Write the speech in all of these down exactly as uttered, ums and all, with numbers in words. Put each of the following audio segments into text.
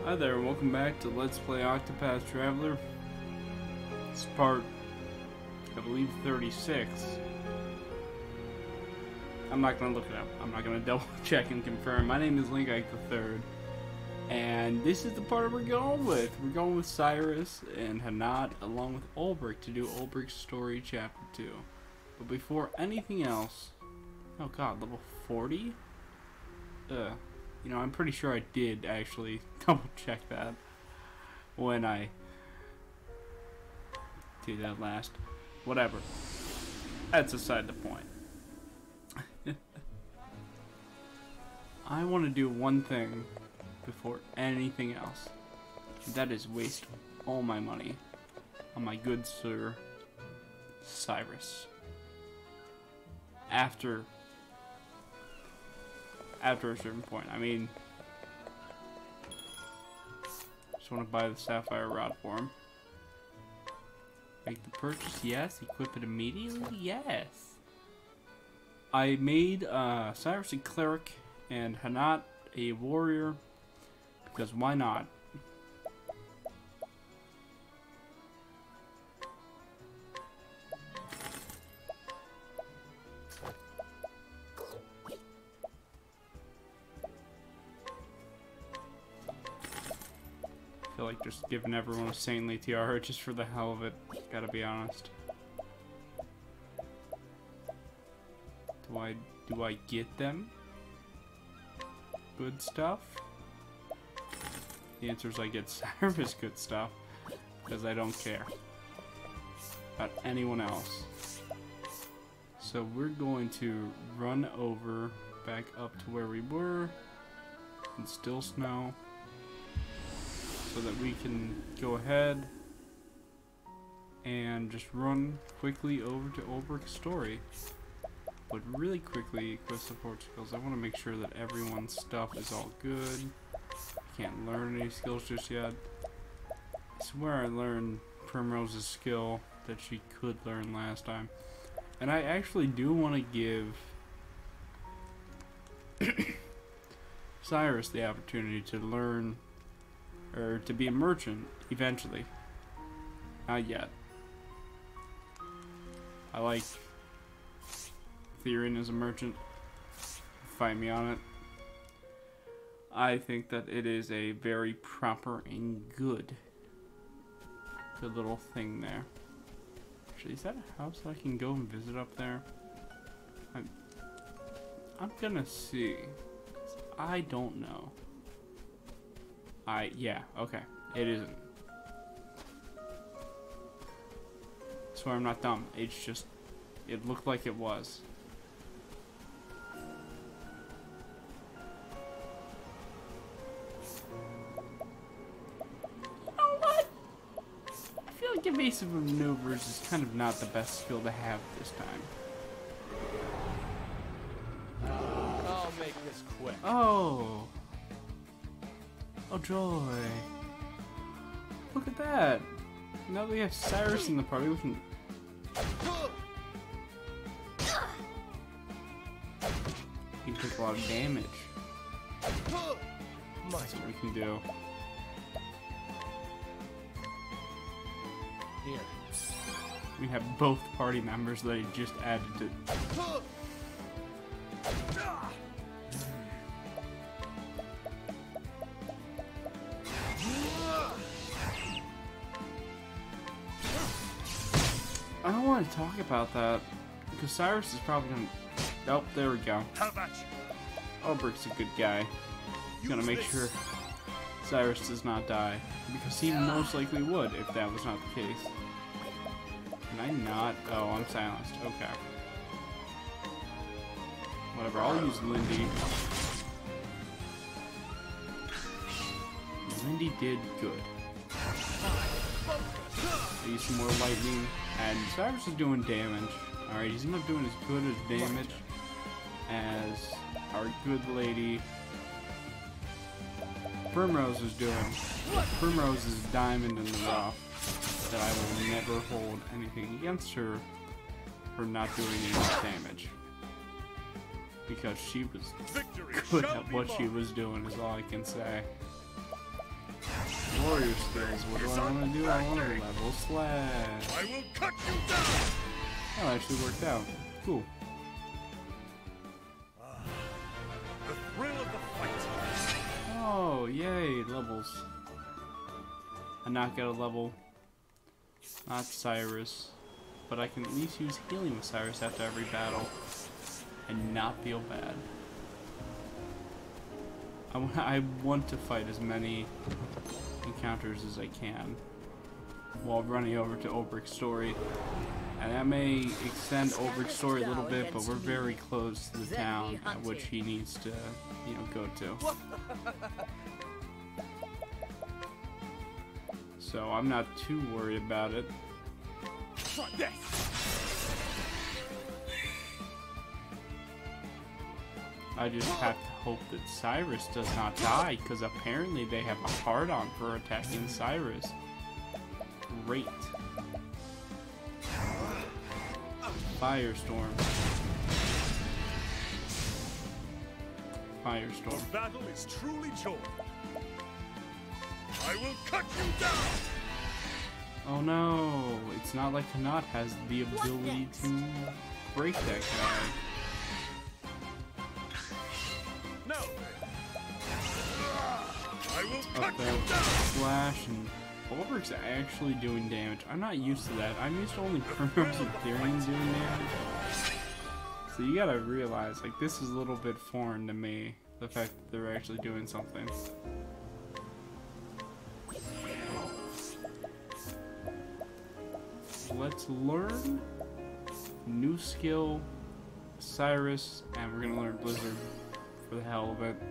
Hi there, and welcome back to Let's Play Octopath Traveler. It's part, I believe, thirty-six. I'm not going to look it up. I'm not going to double check and confirm. My name is Linkike the Third, and this is the part we're going with. We're going with Cyrus and Hanat along with Olberic to do Olberic's story chapter two. But before anything else, oh god, level forty? Uh, you know, I'm pretty sure I did actually double check that when I did that last. Whatever. That's aside the point. I want to do one thing before anything else. That is waste all my money on my good sir Cyrus. After After a certain point. I mean, just want to buy the sapphire rod for him. Make the purchase, yes. Equip it immediately, yes. I made uh, Cyrus a cleric and Hanat a warrior because why not? I feel like just giving everyone a saintly tiara just for the hell of it, gotta be honest. Do I, do I get them? Good stuff? The answer is I get Cyrus good stuff, because I don't care about anyone else. So we're going to run over back up to where we were, and still snow. So that we can go ahead and just run quickly over to Olberic's story. But really quickly, equip support skills. I want to make sure that everyone's stuff is all good. I can't learn any skills just yet. I swear I learned Primrose's skill that she could learn last time. And I actually do want to give Cyrus the opportunity to learn or to be a merchant, eventually. Not yet. I like Theron as a merchant. Fight me on it. I think that it is a very proper and good, good little thing there. Actually, is that a house that I can go and visit up there? I'm, I'm gonna see. 'Cause I don't know. I, yeah, okay. It isn't. I swear I'm not dumb. It's just, it looked like it was. You know what? I feel like evasive maneuvers is kind of not the best skill to have this time. I'll make this quick. Oh. Oh joy. Look at that. Now that we have Cyrus in the party, we can... He can take a lot of damage. That's what we can do. Here. We have both party members that he just added to... I don't want to talk about that, because Cyrus is probably gonna... Oh, there we go. How about you? Olberic's a good guy. He's gonna make sure Cyrus does not die, because he most likely would if that was not the case. Can I not? Oh, I'm silenced. Okay. Whatever, I'll use Lindy. Lindy did good. I use some more lightning, and Cyrus is doing damage. Alright, he's not doing as good as damage as our good lady Primrose is doing. Primrose is diamond in the rough that I will never hold anything against her for not doing enough damage. Because she was good at what she was doing is all I can say. I'm gonna do. I want to level slash. I will cut you down. That actually worked out. Cool. The thrill of the fight. Oh, yay, levels. I knock out a level. Not Cyrus. But I can at least use healing with Cyrus after every battle. And not feel bad. I, w I want to fight as many encounters as I can. While running over to Olberic's story. And that may extend Olberic's story a little bit, but we're very close to the town at which he needs to, you know, go to. So I'm not too worried about it. I just have to hope that Cyrus does not die, because apparently they have a hard-on for attacking Cyrus. Great. Firestorm. Firestorm. The battle is truly joy. I will cut you down. Oh no, it's not like Kanat has the ability to break that guy. No. I will Up cut you that down. slash, and Olberic's actually doing damage. I'm not used to that. I'm used to only Primrose and Therian doing damage. So you gotta realize, like, this is a little bit foreign to me. The fact that they're actually doing something. Let's learn new skill, Cyrus, and we're gonna learn Blizzard for the hell of it.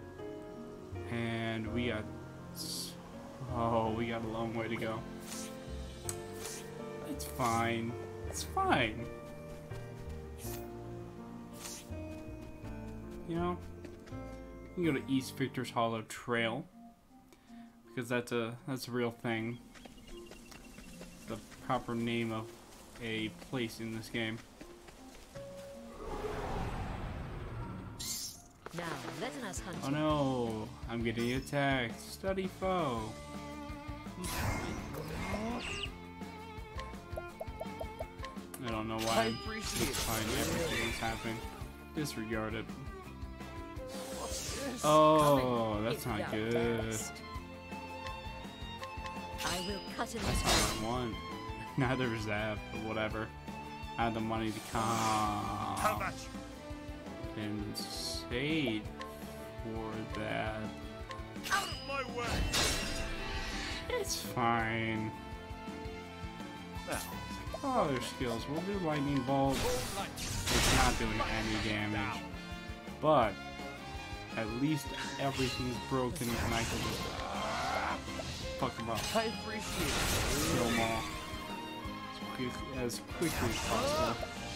And we got, oh, we got a long way to go. It's fine. It's fine. You know, you can go to East Victor's Hollow Trail because that's a that's a real thing. The proper name of a place in this game. Now, let us hunt. Oh no, I'm getting attacked. Study foe. I don't know why I'm finding everything that's happening. Disregard it. Oh, that's not good. I will cut him. That's not what I want. Neither is that, but whatever. I have the money to How come about you? and save for that. Out of my way. It's fine. Now, Oh, their skills. We'll do lightning bolt. It's not doing any damage, but at least everything's broken and I can just uh, fuck them up. I appreciate it. Kill them all as, quick, as quickly as possible.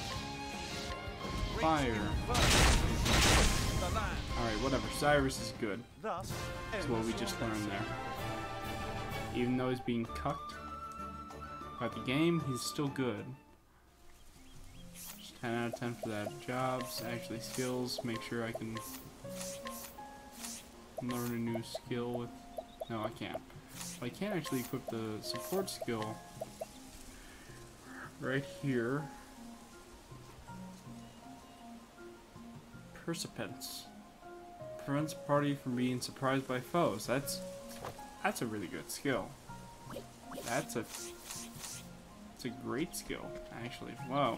Fire. Alright, whatever. Cyrus is good. thus That's what we just learned there. Even though he's being cucked by the game, he's still good. Just ten out of ten for that. Jobs, actually skills. Make sure I can learn a new skill with... No, I can't. I can't actually equip the support skill right here. Perseverance. Prevents party from being surprised by foes. That's that's a really good skill. That's a it's a great skill, actually. Wow.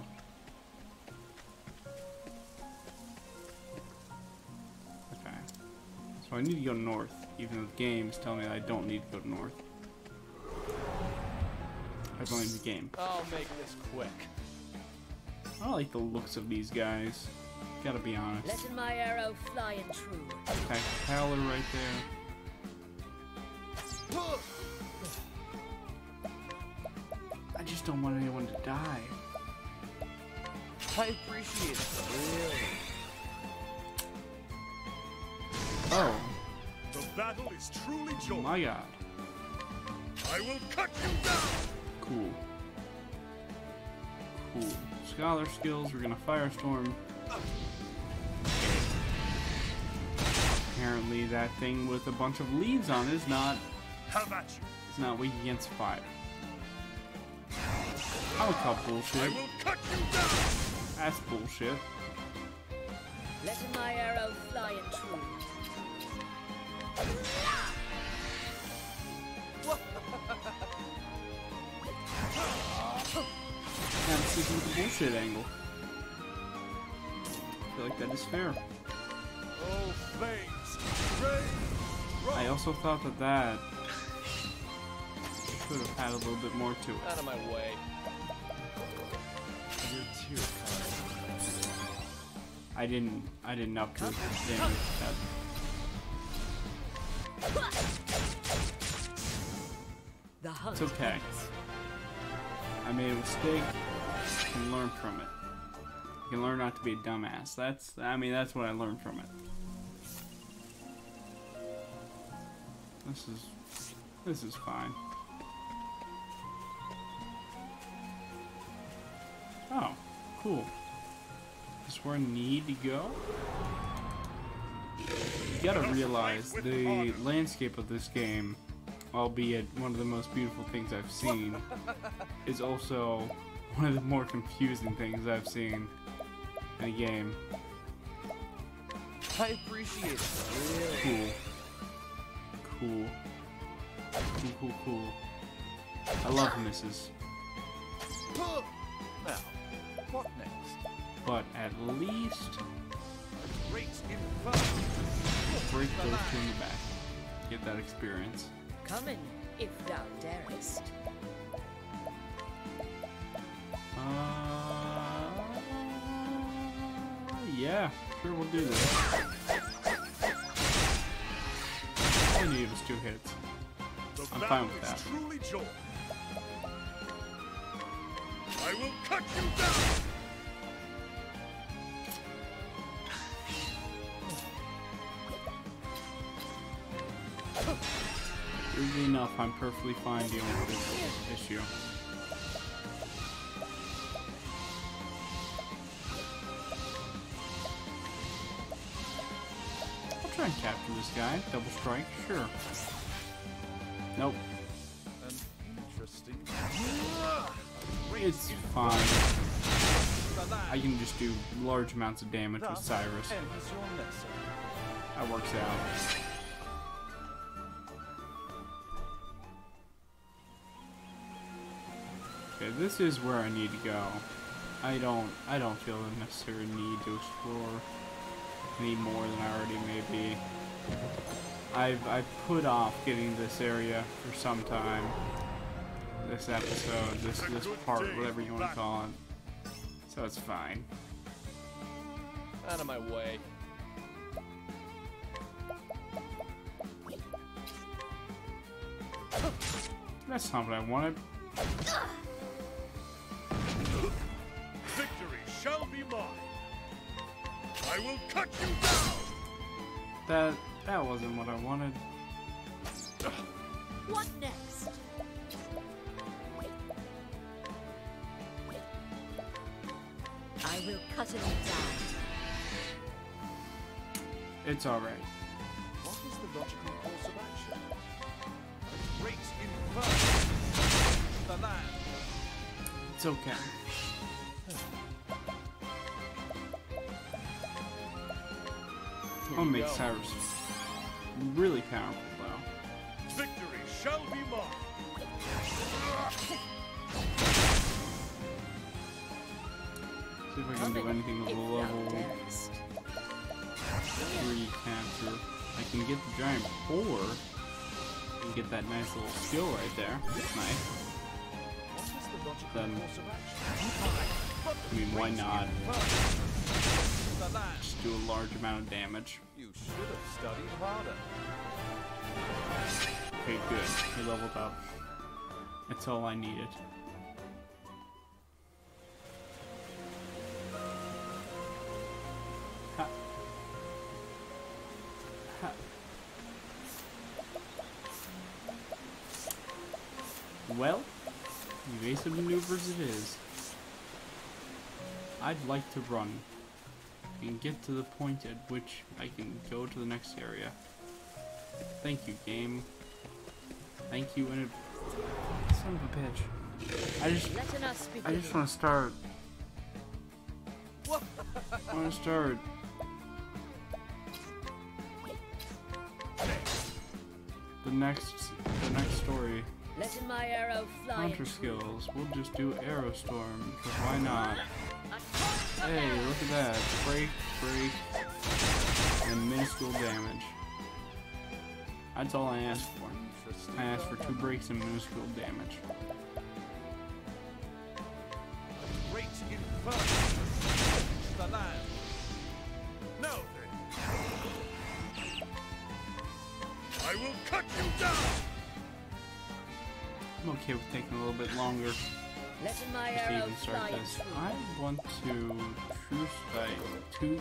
Okay. So I need to go north, even though the game is telling me that I don't need to go north. I don't need the game. I'll make this quick. I don't like the looks of these guys. Gotta be honest. Let my arrow fly and true. Okay, Howler right there. I just don't want anyone to die. I appreciate it. Really. Oh, the battle is truly oh joy. my god. I will cut you down. Cool. Cool. Scholar skills, we're gonna Firestorm. Apparently that thing with a bunch of leaves on it is not How about you? He's not weak against fire. I would call I bullshit. will cut you down. That's bullshit. Let my arrow fly and true. Yeah, I'm sticking with the bullshit angle. I feel like that is fair. Oh, face. Rain. I also thought that that could have had a little bit more to it. Out of my way. You're too kind. I didn't. I didn't up to the damage that. The hunt. It's okay. I made a mistake. I can learn from it. You can learn not to be a dumbass. That's. I mean, that's what I learned from it. This is. This is fine. Oh, cool. Is this where I need to go? You gotta realize the landscape of this game, albeit one of the most beautiful things I've seen, is also one of the more confusing things I've seen in a game. I appreciate it. Really. Cool. Cool. Cool, cool, cool. I love misses. Now, what next? But at least Great inferno. break those two in the back. Get that experience. Come in, if thou darest. Uh, yeah, sure, we'll do this. All I need was two hits. The I'm battle fine with is that. truly joy. I will cut you down. Weirdly enough, I'm perfectly fine dealing with this issue. I'll try and capture this guy. Double strike, sure. Nope. An interesting. It's fine. I can just do large amounts of damage with Cyrus. Ends your lesson. That works out. Okay, this is where I need to go. I don't I don't feel the necessary need to explore any more than I already may be. I've I've put off getting this area for some time. This episode, this this part, whatever you want to call it. So it's fine. Out of my way. That's not what I wanted. Victory shall be mine. I will cut you down. That that wasn't what I wanted. What next? I will cut him down. It's alright. What is the logical course of action? Great inferno. The land. It's okay. I'll make Cyrus really powerful though. Victory shall be mine. See if I can do anything with If a thou level darest. three capture. I can get the giant four and get that nice little skill right there. That's nice. What is the logical Then- course of action? I mean, why not? The land. Just do a large amount of damage. You should have studied harder. Okay, good. He leveled up. That's all I needed. Ha. Ha. Well, evasive maneuvers it is. I'd like to run and get to the point at which I can go to the next area. Thank you, game. Thank you in advance. Son of a bitch. I just, Letting us begin. I just want to start. I want to start. The next, the next story. Letting my arrow fly. Hunter and skills. We'll just do Arrow Storm, because why not? Hey, look at that. Break, break, and minuscule damage. That's all I asked for. I asked for two breaks and minuscule damage. Great inferno. The land. Now then. I will cut you down. I'm okay with taking a little bit longer letting my to arrow even start fly. this. I want to true strike two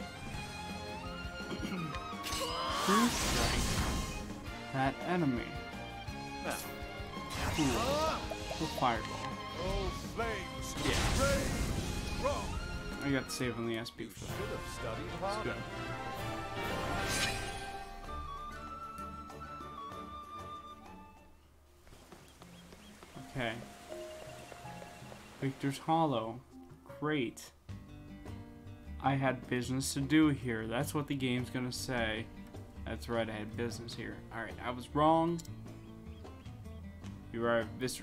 true strike that enemy. Now. Cool. Cool fireball. Oh, flames. Yeah. Rain. Wrong. I got to save on the S P for that. Should have studied That's harder. good. Okay. Victor's Hollow. Great. I had business to do here. That's what the game's gonna say. That's right, I had business here. Alright, I was wrong. You arrive at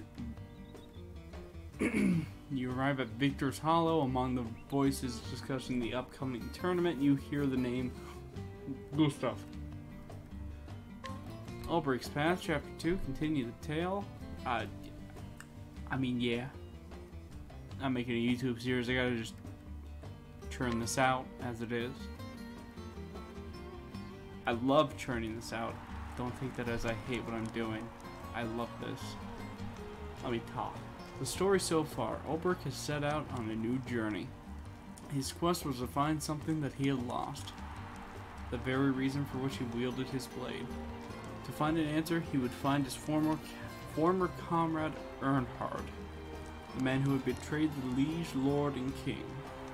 You arrive at Victor's Hollow. Among the voices discussing the upcoming tournament, you hear the name Gustav. Olberic's Path, Chapter two, continue the tale. Uh, I mean, yeah. I'm making a YouTube series. I gotta just churn this out as it is. I love churning this out. Don't take that as I hate what I'm doing. I love this. Let me talk. The story so far. Olberic has set out on a new journey. His quest was to find something that he had lost. The very reason for which he wielded his blade. To find an answer, he would find his former former comrade Earnhard, the man who had betrayed the liege lord and king.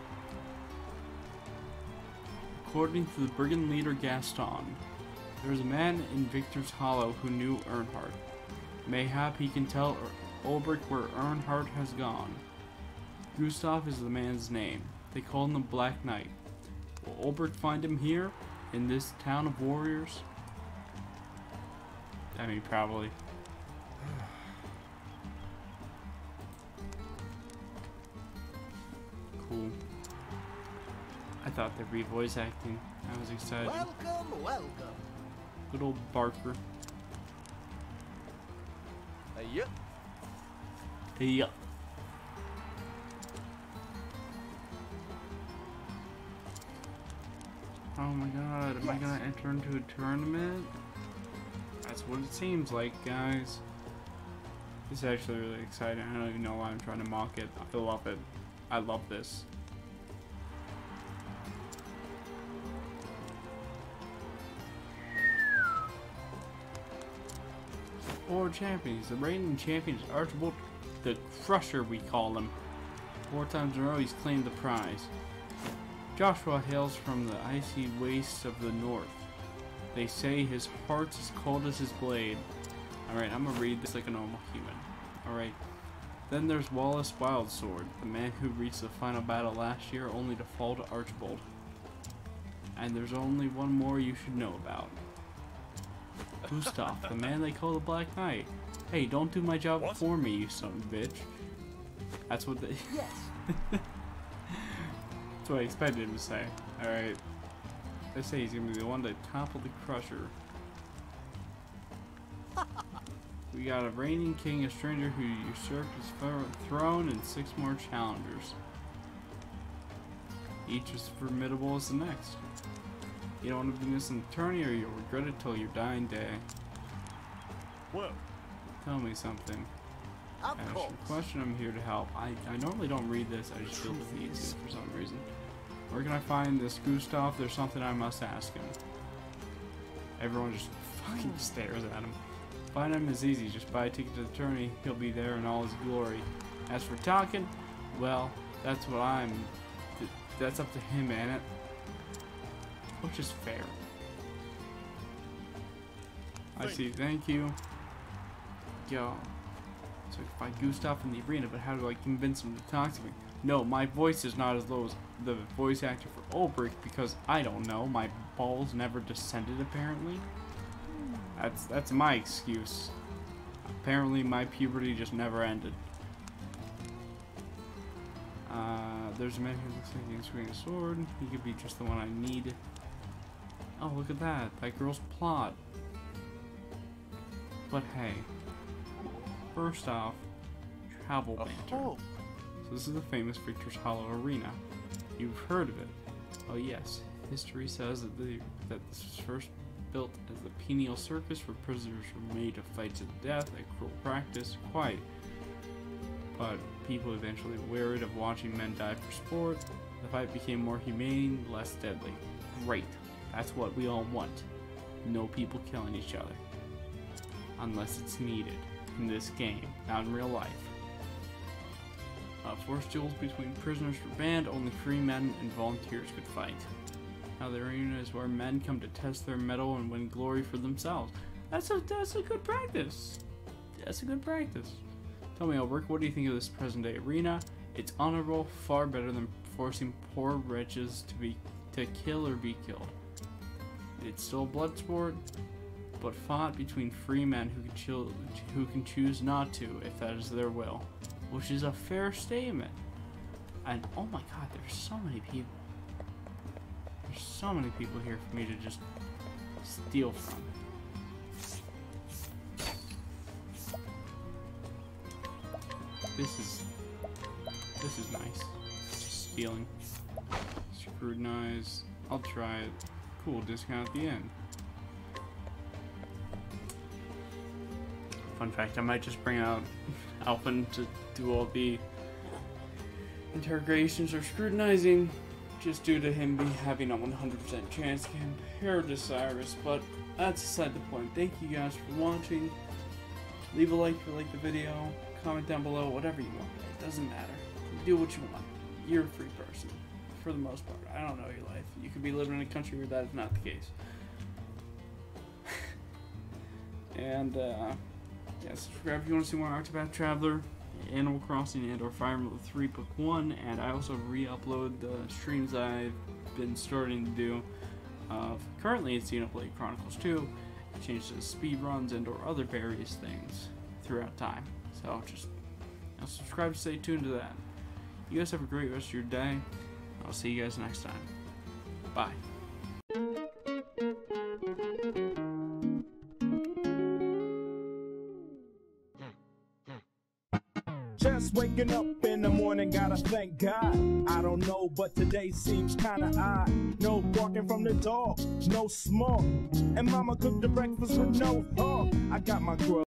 According to the brigand leader Gaston, there was a man in Victor's Hollow who knew Earnhard. Mayhap he can tell Olberic where Earnhard has gone. Gustav is the man's name. They call him the Black Knight. Will Olberic find him here, in this town of warriors? I mean, probably. Cool. I thought there'd be voice acting. I was excited. Welcome, welcome. Good old Barker. Uh, yep. Yeah. Oh my god, am I gonna enter into a tournament? That's what it seems like, guys. This is actually really exciting. I don't even know why I'm trying to mock it. I love it. I love this. Four champions. The reigning champion is Archibald the Crusher, we call him. Four times in a row he's claimed the prize. Joshua hails from the icy wastes of the north. They say his heart's as cold as his blade. Alright, I'm gonna read this like a normal human. Alright. Then there's Wallace Wildsword, the man who reached the final battle last year only to fall to Archibald. And there's only one more you should know about. Gustav, the man they call the Black Knight. Hey, don't do my job What? for me, you son of a bitch. That's what they... Yes. That's what I expected him to say. Alright. They say he's gonna be the one to topple the Crusher. We got a reigning king, a stranger who usurped his throne, and six more challengers. Each as formidable as the next. You don't want to be missing the tourney or you'll regret it till your dying day. Well, Tell me something. Of Ask course. your question, I'm here to help. I, I normally don't read this, I just feel the need to for some reason. Where can I find this Gustav? There's something I must ask him. Everyone just fucking stares at him. Find him is easy, just buy a ticket to the tourney, he'll be there in all his glory. As for talking, well, that's what I'm... th that's up to him, ain't it? Which is fair. I see, thank you. Yo. So I can fight Gustav in the arena, but how do I convince him to talk to me? No, my voice is not as low as the voice actor for Olberic because I don't know, my balls never descended apparently. That's that's my excuse. Apparently my puberty just never ended. Uh, there's a man who looks like he's swinging a sword. He could be just the one I need. Oh, look at that. That girl's plot. But hey. First off, travel banter. Oh, So this is the famous Victor's Hollow Arena. You've heard of it. Oh yes, history says that, the, that this was first built as the Penial Circus where prisoners were made to fight to the death, a cruel practice, quite. But people eventually wearied of watching men die for sport. The fight became more humane, less deadly. Great. That's what we all want. No people killing each other. Unless it's needed. In this game, not in real life. Uh, forced duels between prisoners were banned, only free men and volunteers could fight. Now the arena is where men come to test their mettle and win glory for themselves. That's a that's a good practice. That's a good practice. Tell me, Olberic, what do you think of this present day arena? It's honorable, far better than forcing poor wretches to be to kill or be killed. It's still a blood sport, but fought between free men who can chill, who can choose not to if that is their will, which is a fair statement. And oh my God, there's so many people. There's so many people here for me to just steal from. This is this is nice. Just stealing. Scrutinize. I'll try it. Cool discount at the end. Fun fact, I might just bring out Alphen to do all the interrogations or scrutinizing, just due to him be having a one hundred percent chance compared to Cyrus, but that's aside the point. Thank you guys for watching. Leave a like if you like the video, comment down below, whatever you want. It doesn't matter. Do what you want. You're a free person, for the most part. I don't know your life. You could be living in a country where that is not the case. and, uh... yeah, subscribe if you want to see more Octopath Traveler, Animal Crossing, and or Fire Emblem three Book one, and I also re-upload the streams I've been starting to do. Uh, currently it's Xenoblade Chronicles two, I changed to speed runs and or other various things throughout time. So just you know, subscribe to stay tuned to that. You guys have a great rest of your day. I'll see you guys next time. Bye. Just waking up in the morning, gotta thank God. I don't know, but today seems kinda odd. No barking from the dog, no smoke. And mama cooked the breakfast with no hog. I got my grub.